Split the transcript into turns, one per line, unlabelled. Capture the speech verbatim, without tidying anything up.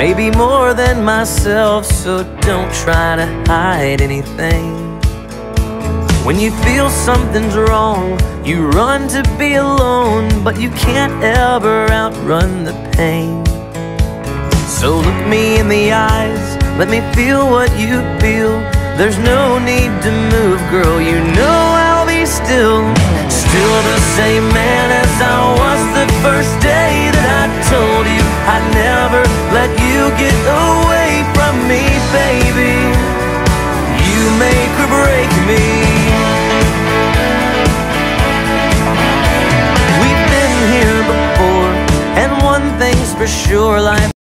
maybe more than myself, so don't try to hide anything. When you feel something's wrong, you run to be alone, but you can't ever outrun the pain. So look me in the eyes, let me feel what you feel. There's no need to move, girl, you know I'll be still. Still the same man as I was the first day that I told you I'd never let you get away from me, baby. You make or break me. We've been here before, and one thing's for sure, life